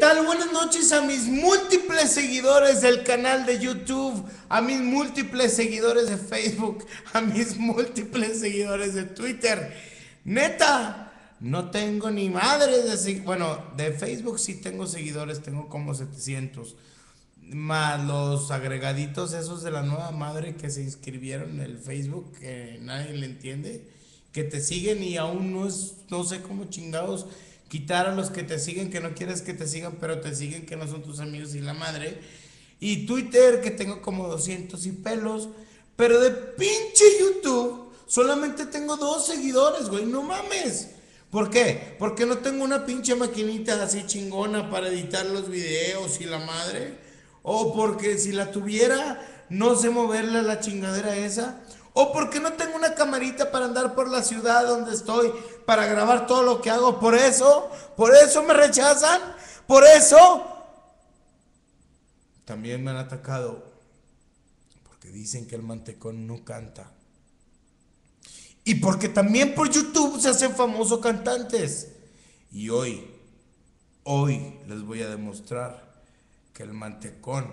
tal? Buenas noches a mis múltiples seguidores del canal de YouTube, a mis múltiples seguidores de Facebook, a mis múltiples seguidores de Twitter. Neta, no tengo ni madre de bueno, de Facebook sí tengo seguidores, tengo como 700. Más los agregaditos esos de la nueva madre que se inscribieron en el Facebook, que nadie le entiende, que te siguen y aún no sé cómo chingados quitar a los que te siguen, que no quieres que te sigan, pero te siguen, que no son tus amigos y la madre. Y Twitter, que tengo como 200 y pelos, pero de pinche YouTube solamente tengo 2 seguidores, güey, no mames. ¿Por qué? Porque no tengo una pinche maquinita así chingona para editar los videos y la madre. O porque si la tuviera, no sé moverle a la chingadera esa. O porque no tengo una camarita para andar por la ciudad donde estoy para grabar todo lo que hago. Por eso me rechazan. Por eso también me han atacado. Porque dicen que el mantecón no canta. Y porque también por YouTube se hacen famosos cantantes. Y hoy les voy a demostrar que el mantecón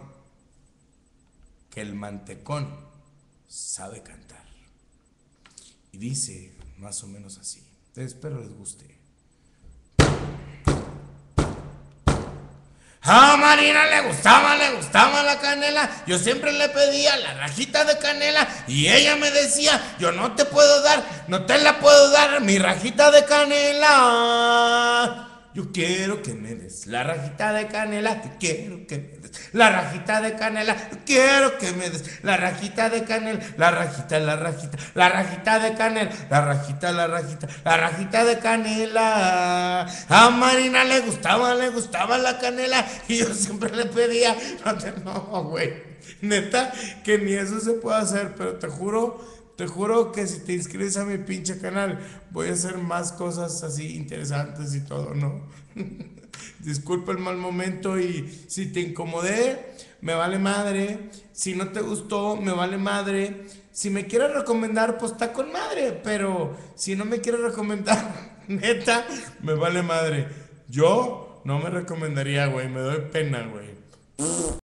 sabe cantar. Y dice más o menos así. Espero les guste. A Marina le gustaba la canela. Yo siempre le pedía la rajita de canela y ella me decía, yo no te la puedo dar, mi rajita de canela. Yo quiero que me des la rajita de canela, yo quiero que me des la rajita de canela, yo quiero que me des la rajita de canela, la rajita de canela, la rajita de canela. A Marina le gustaba la canela y yo siempre le pedía, no, güey, neta, que ni eso se puede hacer, pero te juro que si te inscribes a mi pinche canal, voy a hacer más cosas así interesantes y todo, ¿no? Disculpa el mal momento y si te incomodé, me vale madre. Si no te gustó, me vale madre. Si me quieres recomendar, pues está con madre. Pero si no me quieres recomendar, neta, me vale madre. Yo no me recomendaría, güey, me doy pena, güey.